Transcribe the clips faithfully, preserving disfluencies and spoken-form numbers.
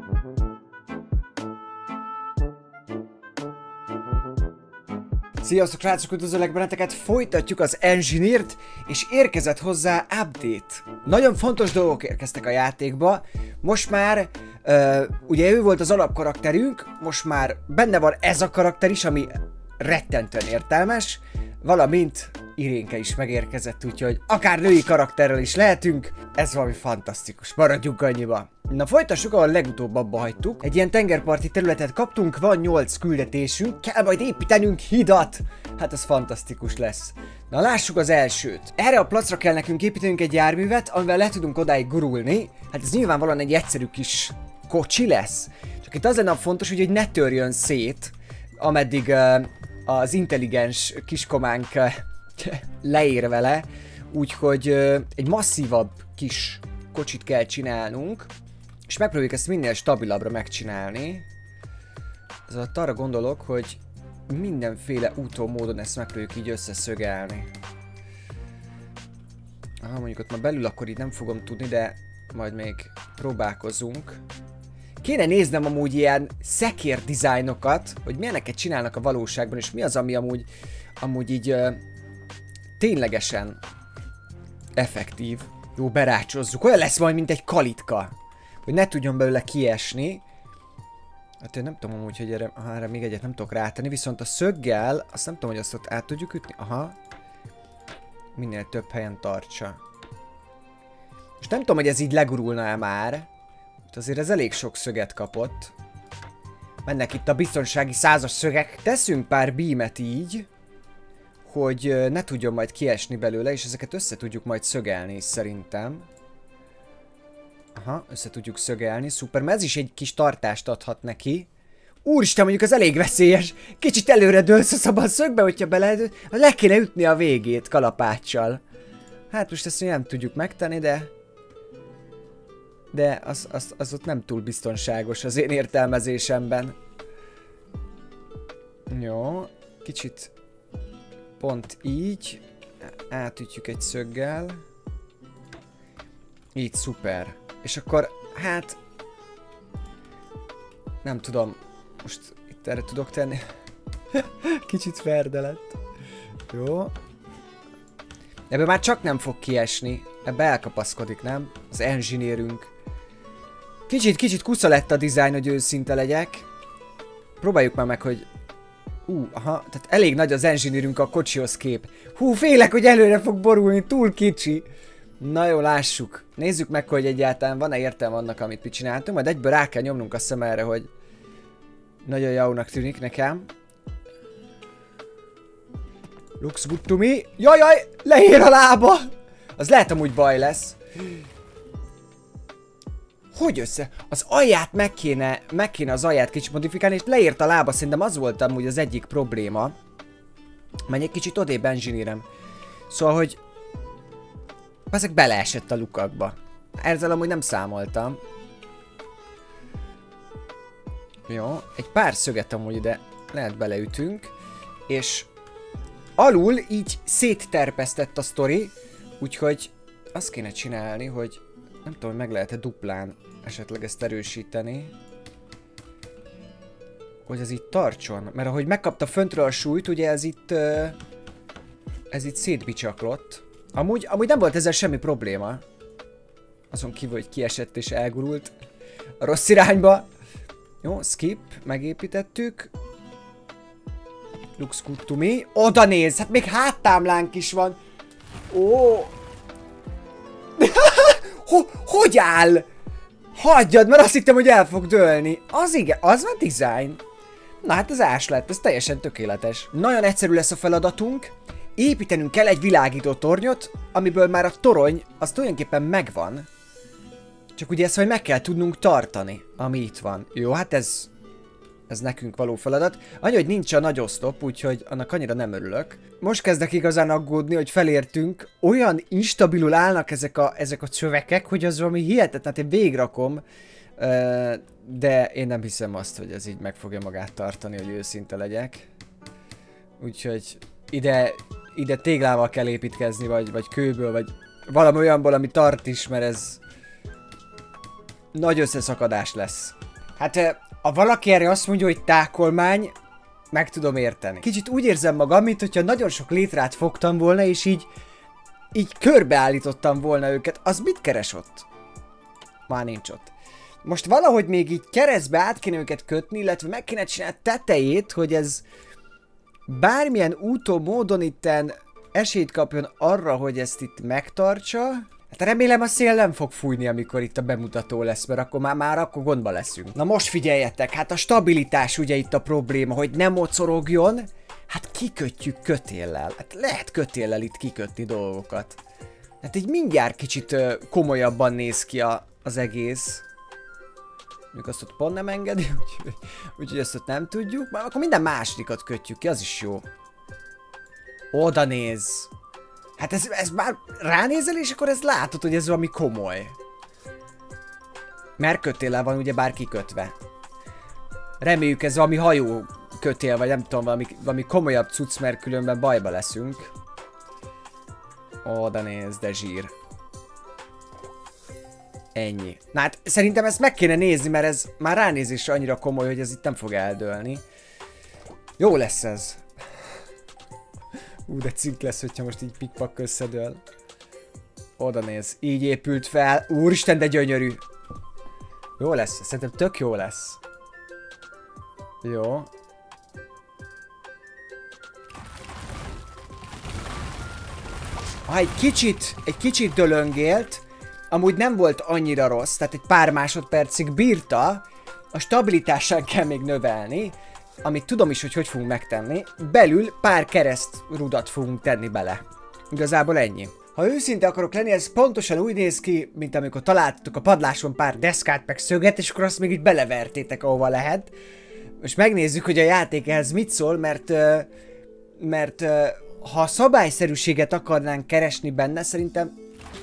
Sziasztok srácok, üdvözöllek benneteket, folytatjuk az Engineert, és érkezett hozzá update. Nagyon fontos dolgok érkeztek a játékba, most már, uh, ugye ő volt az alapkarakterünk, most már benne van ez a karakter is, ami rettentően értelmes, valamint Irénke is megérkezett, úgyhogy akár női karakterrel is lehetünk, ez valami fantasztikus, maradjunk annyiba. Na folytassuk, ahol legutóbb abba hagytuk. Egy ilyen tengerparti területet kaptunk, van nyolc küldetésünk, kell majd építenünk hidat. Hát ez fantasztikus lesz. Na lássuk az elsőt. Erre a placra kell nekünk építenünk egy járművet, amivel le tudunk odáig gurulni. Hát ez nyilvánvalóan egy egyszerű kis kocsi lesz. Csak itt az lenne fontos, hogy ne törjön szét, ameddig uh, az intelligens kiskománk uh, leér vele. Úgyhogy uh, egy masszívabb kis kocsit kell csinálnunk. És megpróbáljuk ezt minél stabilabbra megcsinálni. Ez alatt arra gondolok, hogy mindenféle úton, módon ezt megpróbáljuk így összeszögelni. Aha, mondjuk ott már belül akkor így nem fogom tudni, de majd még próbálkozunk. Kéne néznem amúgy ilyen szekér dizájnokat, hogy milyeneket csinálnak a valóságban, és mi az, ami amúgy, amúgy így uh, ténylegesen effektív. Jó, berácsozzuk. Olyan lesz majd, mint egy kalitka, hogy ne tudjon belőle kiesni. Hát én nem tudom amúgy, hogy erre, aha, erre még egyet nem tudok rátenni, viszont a szöggel, azt nem tudom, hogy azt ott át tudjuk ütni. Aha. Minél több helyen tartsa. És nem tudom, hogy ez így legurulna-e már. Azért ez elég sok szöget kapott. Mennek itt a biztonsági százas szögek. Teszünk pár beamet így, hogy ne tudjon majd kiesni belőle, és ezeket össze tudjuk majd szögelni is szerintem. Aha, össze tudjuk szögelni, szuper, mert ez is egy kis tartást adhat neki. Úristen, mondjuk az elég veszélyes. Kicsit előre dőlsz a szabad szögbe, hogyha bele... Le kéne ütni a végét kalapáccsal. Hát most ezt nem tudjuk megtenni, de... De az, az, az ott nem túl biztonságos az én értelmezésemben. Jó, kicsit... Pont így. Átütjük egy szöggel. Így szuper. És akkor, hát... Nem tudom. Most itt erre tudok tenni. Kicsit ferde lett. Jó. Ebből már csak nem fog kiesni. Ebbe elkapaszkodik, nem? Az engineerünk. Kicsit, kicsit kusza lett a dizájn, hogy őszinte legyek. Próbáljuk már meg, hogy... Ú, aha, tehát elég nagy az engineerünk a kocsihoz kép. Hú, félek, hogy előre fog borulni, túl kicsi. Na jó, lássuk. Nézzük meg, hogy egyáltalán van-e értelme annak, amit mi csináltunk. Majd egyből rá kell nyomnunk a szem erre, hogy nagyon jónak tűnik nekem. Looks good to me. Jajjaj, leér a lába! Az lehet amúgy baj lesz. Hogy össze? Az alját meg kéne, meg kéne az alját kicsit modifikálni, és leért a lába, szerintem az volt amúgy az egyik probléma. Menj egy kicsit odébb, engineerem. Szóval, hogy ezek beleesett a lukakba. Ezzel amúgy nem számoltam. Jó, egy pár szöget amúgy ide lehet beleütünk. És alul így szétterpesztett a sztori. Úgyhogy azt kéne csinálni, hogy nem tudom, hogy meg lehet-e duplán esetleg ezt erősíteni. Hogy ez így tartson. Mert ahogy megkapta föntről a súlyt, ugye ez itt... Uh, ez itt szétbicsaklott. Amúgy, amúgy nem volt ezzel semmi probléma. Azon kívül, hogy kiesett és elgurult a rossz irányba. Jó, skip, megépítettük. Looks good to me. Oda néz, hát még háttámlánk is van. Ó. Ho, hogy áll? Hagyjad, mert azt hittem, hogy el fog dőlni. Az igen, az van design. Na hát ez ás lett, ez teljesen tökéletes. Nagyon egyszerű lesz a feladatunk. Építenünk kell egy világító tornyot, amiből már a torony az tulajdonképpen megvan. Csak ugye ezt majd meg kell tudnunk tartani, ami itt van. Jó, hát ez, ez nekünk való feladat. Annyi, hogy nincs a nagy osztop, úgyhogy annak annyira nem örülök. Most kezdek igazán aggódni, hogy felértünk. Olyan instabilul állnak ezek a, ezek a csövekek, hogy az valami hihetetlen, hát én végigrakom. De én nem hiszem azt, hogy ez így meg fogja magát tartani, hogy őszinte legyek. Úgyhogy ide, ide téglával kell építkezni, vagy, vagy kőből, vagy valami olyanból, ami tart is, mert ez nagy összeszakadás lesz. Hát ha valaki erre azt mondja, hogy tákolmány, meg tudom érteni. Kicsit úgy érzem magam, mint hogyha nagyon sok létrát fogtam volna, és így, így körbeállítottam volna őket. Az mit keres ott? Már nincs ott. Most valahogy még így keresztbe át kéne őket kötni, illetve meg kéne csinálni tetejét, hogy ez bármilyen úton, módon itten esélyt kapjon arra, hogy ezt itt megtartsa. Hát remélem a szél nem fog fújni, amikor itt a bemutató lesz, mert akkor már, már akkor gondba leszünk. Na most figyeljetek, hát a stabilitás ugye itt a probléma, hogy nem mocorogjon. Hát kikötjük kötéllel. Hát lehet kötéllel itt kikötni dolgokat. Hát így mindjárt kicsit ö, komolyabban néz ki a, az egész. Mondjuk azt ott pont nem engedi, úgyhogy úgy, ezt ott nem tudjuk. Már akkor minden másodikat kötjük ki, az is jó. Oda néz. Hát ez, ez már ránézel, és akkor ezt látod, hogy ez valami komoly. Mert kötéllel van ugye bár kikötve. Reméljük ez valami hajó kötél, vagy nem tudom, valami, valami komolyabb cucc, mert különben bajba leszünk. Oda néz, de zsír. Ennyi. Na hát szerintem ezt meg kéne nézni, mert ez már ránézésre annyira komoly, hogy ez itt nem fog eldőlni. Jó lesz ez. Ú, de cink lesz, hogyha most így pikpak összedől. Oda néz. Így épült fel. Úristen, de gyönyörű. Jó lesz. Szerintem tök jó lesz. Jó. Ha egy kicsit, egy kicsit dölöngélt, amúgy nem volt annyira rossz, tehát egy pár másodpercig bírta, a stabilitását kell még növelni, amit tudom is, hogy hogy fogunk megtenni, belül pár kereszt rudat fogunk tenni bele. Igazából ennyi. Ha őszinte akarok lenni, ez pontosan úgy néz ki, mint amikor találtatok a padláson pár deszkát meg szöget, és akkor azt még így belevertétek, ahova lehet. Most megnézzük, hogy a játék ehhez mit szól, mert, mert ha szabályszerűséget akarnánk keresni benne, szerintem...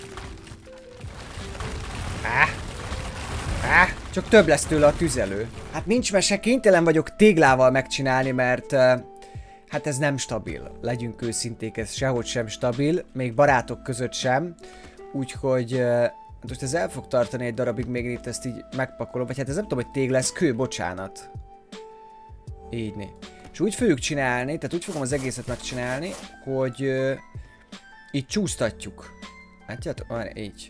Ah. Ah, csak több lesz tőle a tüzelő. Hát nincs mese, kénytelen vagyok téglával megcsinálni, mert uh, hát ez nem stabil. Legyünk őszinték, ez sehogy sem stabil, még barátok között sem. Úgyhogy uh, most ez el fog tartani egy darabig, még itt ezt így megpakolom. Vagy hát ez nem tudom, hogy tégla, ez kő, bocsánat. Így né. És úgy fogjuk csinálni, tehát úgy fogom az egészet megcsinálni, hogy uh, így csúsztatjuk. Látjátok? Már így.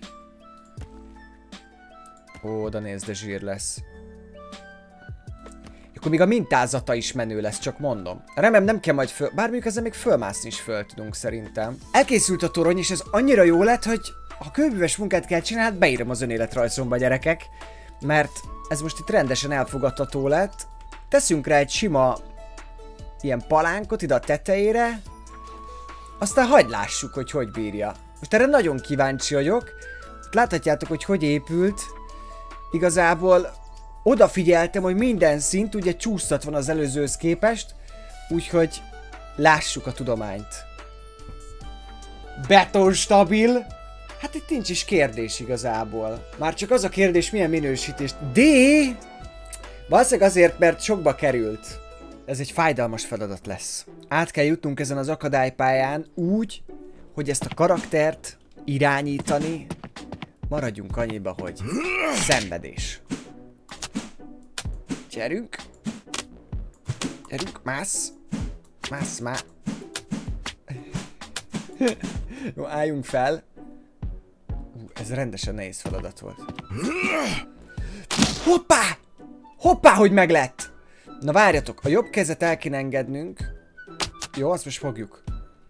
Ó, oda nézd, de zsír lesz. Akkor még a mintázata is menő lesz, csak mondom. Remélem nem kell majd föl... Bár mondjuk ezzel még fölmászni is föl tudunk szerintem. Elkészült a torony, és ez annyira jó lett, hogy ha kőműves munkát kell csinálni, beírom az önéletrajzomba, gyerekek. Mert ez most itt rendesen elfogadható lett. Teszünk rá egy sima ilyen palánkot ide a tetejére. Aztán hagyd lássuk, hogy hogy bírja. Most erre nagyon kíváncsi vagyok. Láthatjátok, hogy hogy épült. Igazából odafigyeltem, hogy minden szint ugye csúsztat van az előzőhöz képest, úgyhogy lássuk a tudományt. Beton stabil? Hát itt nincs is kérdés igazából. Már csak az a kérdés, milyen minősítést. D! Valószínűleg azért, mert sokba került. Ez egy fájdalmas feladat lesz. Át kell jutnunk ezen az akadálypályán úgy, hogy ezt a karaktert irányítani, maradjunk annyiba, hogy szenvedés. Gyerünk. Gyerünk, mász. Mász, má. Jó, álljunk fel. Uh, ez rendesen nehéz feladat volt. Hoppá! Hoppá, hogy meglett! Na várjatok, a jobb kezet el kéne engednünk. Jó, azt most fogjuk.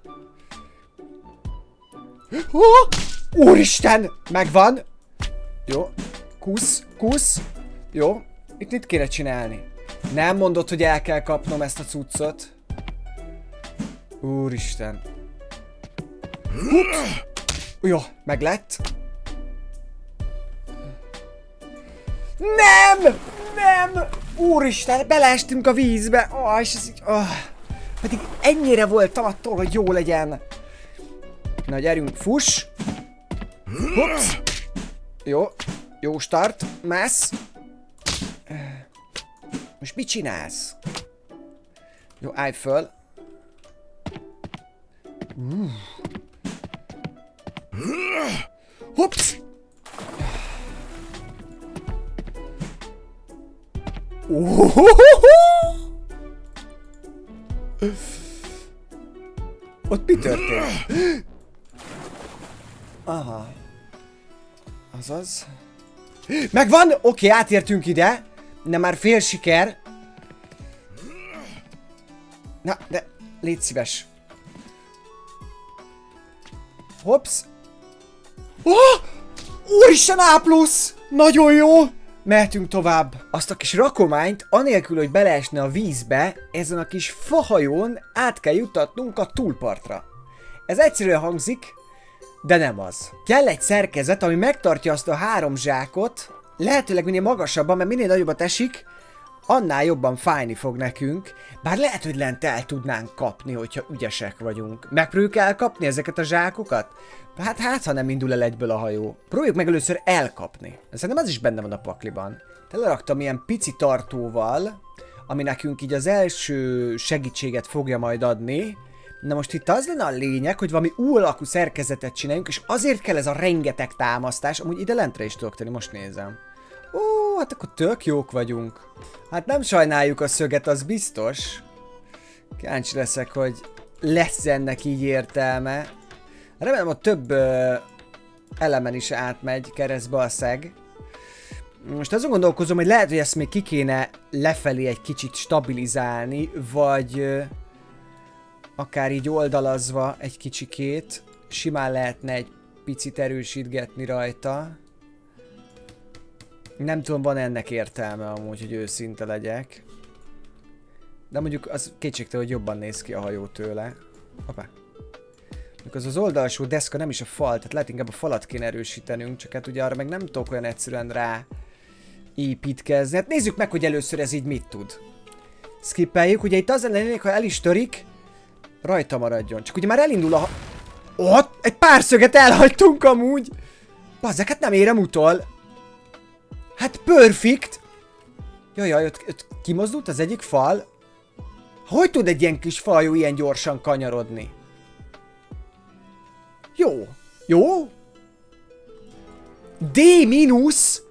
Oh! Úristen! Megvan! Jó. Kusz, kusz. Jó. Itt mit kéne csinálni? Nem mondod, hogy el kell kapnom ezt a cuccot. Úristen. Ups. Jó, meg lett. Nem! Nem! Úristen, beleestünk a vízbe. Oh, és ez így... Oh. Pedig ennyire voltam attól, hogy jó legyen. Na, gyerünk, fuss. Ups. Jó. Jó start. Mász. Most mit csinálsz? Jó, állj föl. Uh. Ups. Ott mi történt? Aha. Azaz. Megvan! Oké, átértünk ide. De már fél siker. Na, de légy szíves. Hops. Oh! Úristen, A plusz! Nagyon jó! Mehetünk tovább. Azt a kis rakományt, anélkül, hogy beleesne a vízbe, ezen a kis fahajón át kell juttatnunk a túlpartra. Ez egyszerűen hangzik, de nem az. Kell egy szerkezet, ami megtartja azt a három zsákot, lehetőleg minél magasabban, mert minél nagyobbat esik, annál jobban fájni fog nekünk. Bár lehet, hogy lent el tudnánk kapni, hogyha ügyesek vagyunk. Megpróbáljuk elkapni ezeket a zsákokat? Hát, hát, ha nem indul el egyből a hajó. Próbáljuk meg először elkapni. Szerintem az is benne van a pakliban. Teleraktam ilyen pici tartóval, ami nekünk így az első segítséget fogja majd adni. Na most itt az lenne a lényeg, hogy valami U alakú szerkezetet csináljunk, és azért kell ez a rengeteg támasztás. Amúgy ide lentre is tudok tenni, most nézem. Ó, hát akkor tök jók vagyunk. Hát nem sajnáljuk a szöget, az biztos. Kíváncsi leszek, hogy lesz ennek így értelme. Remélem, hogy több ö, elemen is átmegy keresztbe a szeg. Most azon gondolkozom, hogy lehet, hogy ezt még ki kéne lefelé egy kicsit stabilizálni, vagy ö, akár így oldalazva egy kicsikét. Simán lehetne egy picit erősítgetni rajta. Nem tudom, van ennek értelme amúgy, hogy őszinte legyek. De mondjuk az kétségtelen, hogy jobban néz ki a hajó tőle. Hoppá. Az az oldalsó deszka nem is a fal, tehát lehet inkább a falat kéne erősítenünk, csak hát ugye arra meg nem tudok olyan egyszerűen rá építkezni. Hát nézzük meg, hogy először ez így mit tud. Skippeljük, ugye itt az lenne, ha el is törik, rajta maradjon. Csak ugye már elindul a... Ott! Egy pár szöget elhagytunk amúgy! Bazzek, hát nem érem utol. Hát perfect! Jajjaj, ott, ott kimozdult az egyik fal. Hogy tud egy ilyen kis faljó ilyen gyorsan kanyarodni? Jó. Jó? D mínusz?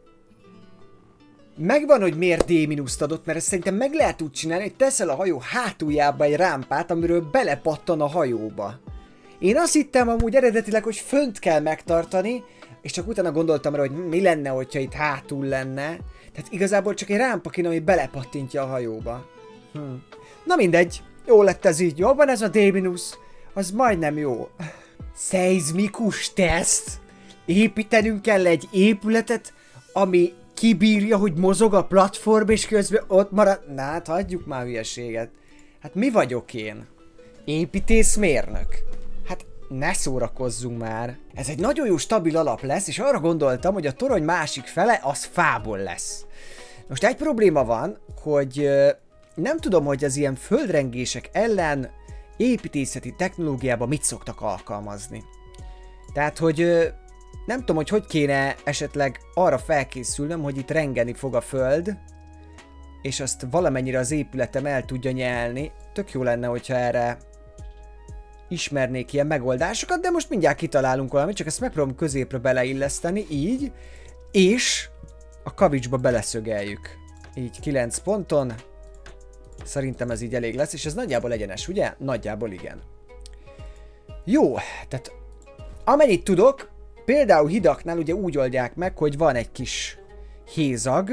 Megvan, hogy miért D mínuszt adott, mert ezt szerintem meg lehet úgy csinálni, hogy teszel a hajó hátuljába egy rámpát, amiről belepattan a hajóba. Én azt hittem amúgy eredetileg, hogy fönt kell megtartani, és csak utána gondoltam rá, hogy mi lenne, hogyha itt hátul lenne. Tehát igazából csak egy rámpa kéne, ami belepattintja a hajóba. Hm. Na mindegy, jó lett ez így. Jobban ez a D mínusz, az majdnem jó. Szeizmikus teszt. Építenünk kell egy épületet, ami kibírja, hogy mozog a platform, és közben ott marad... Na hát hagyjuk már hülyeséget. Hát mi vagyok én? Építészmérnök. Hát ne szórakozzunk már. Ez egy nagyon jó stabil alap lesz, és arra gondoltam, hogy a torony másik fele az fából lesz. Most egy probléma van, hogy nem tudom, hogy az ilyen földrengések ellen építészeti technológiában mit szoktak alkalmazni. Tehát, hogy nem tudom, hogy hogy kéne esetleg arra felkészülnöm, hogy itt rengeni fog a föld, és azt valamennyire az épületem el tudja nyelni. Tök jó lenne, hogyha erre ismernék ilyen megoldásokat, de most mindjárt kitalálunk valamit, csak ezt megpróbálom középre beleilleszteni, így, és a kavicsba beleszögeljük. Így kilenc ponton. Szerintem ez így elég lesz, és ez nagyjából egyenes, ugye? Nagyjából igen. Jó, tehát amennyit tudok, például hidaknál ugye úgy oldják meg, hogy van egy kis hézag,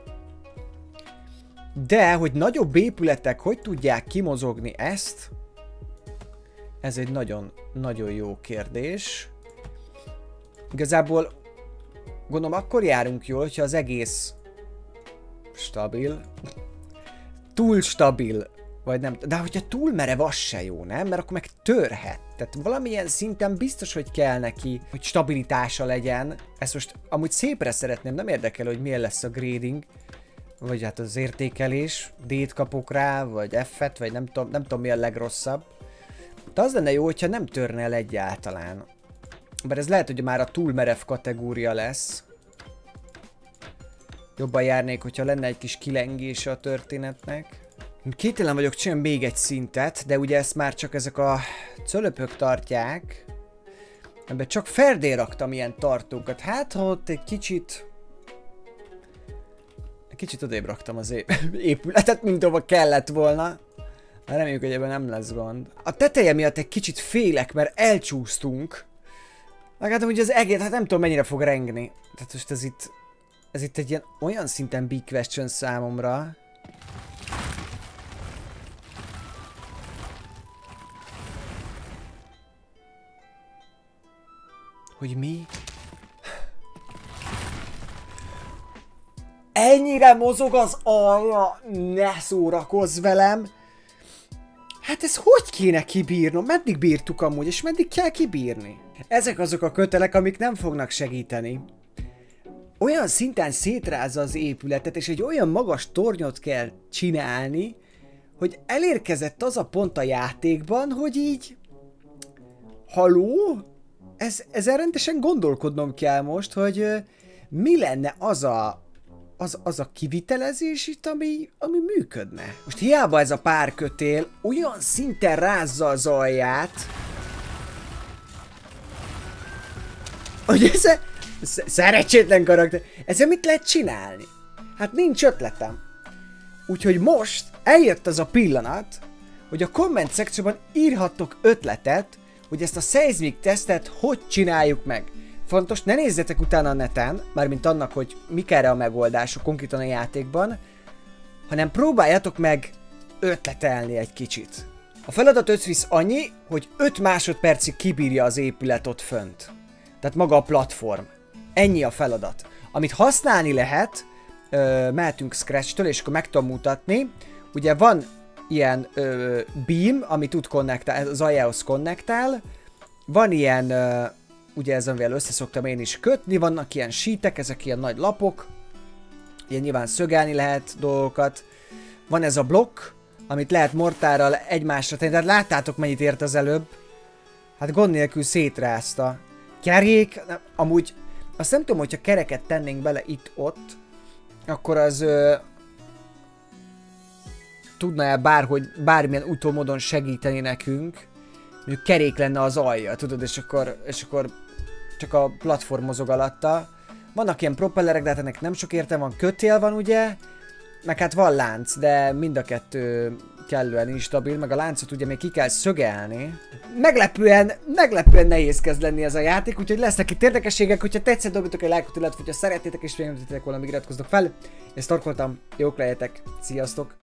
de hogy nagyobb épületek hogy tudják kimozogni ezt, ez egy nagyon-nagyon jó kérdés. Igazából gondolom akkor járunk jól, hogyha az egész stabil, túl stabil, vagy nem, de hogyha túl merev, az se jó, nem? Mert akkor meg törhet. Tehát valamilyen szinten biztos, hogy kell neki, hogy stabilitása legyen. Ezt most amúgy szépre szeretném, nem érdekel, hogy milyen lesz a grading, vagy hát az értékelés, D-t kapok rá, vagy F-et, vagy nem tudom, nem tudom mi a legrosszabb. De az lenne jó, hogyha nem törne el egyáltalán. Bár ez lehet, hogy már a túl merev kategória lesz. Jobban járnék, hogyha lenne egy kis kilengése a történetnek. Kételen vagyok csinálni még egy szintet, de ugye ezt már csak ezek a cölöpök tartják. Ebben csak ferdén raktam ilyen tartókat. Hát, ha ott egy kicsit... Kicsit odébb raktam az épületet, mint ahova kellett volna. Reméljük, hogy ebben nem lesz gond. A teteje miatt egy kicsit félek, mert elcsúsztunk. Megálltam, hogy az egész, hát nem tudom mennyire fog rengni. Tehát most ez itt, ez itt egy ilyen olyan szinten big question számomra. Hogy mi? Ennyire mozog az alja, ne szórakozz velem! Hát ez hogy kéne kibírnom? Meddig bírtuk amúgy, és meddig kell kibírni? Ezek azok a kötelek, amik nem fognak segíteni. Olyan szinten szétrázza az épületet, és egy olyan magas tornyot kell csinálni, hogy elérkezett az a pont a játékban, hogy így... Haló? Ez, ezzel rendesen gondolkodnom kell most, hogy uh, mi lenne az a... Az, az a kivitelezés itt, ami, ami működne. Most hiába ez a párkötél olyan szinten rázza az alját, hogy ez a szerencsétlen karakter, ezzel mit lehet csinálni? Hát nincs ötletem. Úgyhogy most eljött az a pillanat, hogy a komment szekcióban írhattok ötletet, hogy ezt a seismic tesztet hogy csináljuk meg. Fontos, ne nézzetek utána a neten, mármint annak, hogy mik erre a megoldások konkrétan a játékban, hanem próbáljatok meg ötletelni egy kicsit. A feladat összvisz annyi, hogy öt másodpercig kibírja az épület ott fönt. Tehát maga a platform. Ennyi a feladat. Amit használni lehet, ö, mehetünk Scratch-től, és akkor meg tudom mutatni. Ugye van ilyen ö, beam, ami tud konnektál, az aljához konnektál. Van ilyen... Ö, ugye ez, amivel összeszoktam én is kötni, vannak ilyen sítek, ezek ilyen nagy lapok, ilyen nyilván szögelni lehet dolgokat. Van ez a blokk, amit lehet mortárral egymásra tenni, tehát láttátok mennyit ért az előbb. Hát gond nélkül szétrázta. Kerék, amúgy azt nem tudom, hogyha kereket tennénk bele itt-ott, akkor az ö, tudna-e bárhogy, bármilyen utómódon segíteni nekünk. Mondjuk kerék lenne az alja, tudod, és akkor, és akkor csak a platform mozog alatta. Vannak ilyen propellerek, de hát ennek nem sok értelme van. Kötél van ugye, meg hát van lánc, de mind a kettő kellően instabil, meg a láncot ugye még ki kell szögelni. Meglepően, meglepően nehéz kezd lenni ez a játék, úgyhogy lesznek itt érdekességek, hogyha tetszett, dobjatok egy lájkot, illetve hogyha szeretnétek és még nem tettétek volna, még iratkozzatok fel. Én sztorkoltam, jók legyetek, sziasztok!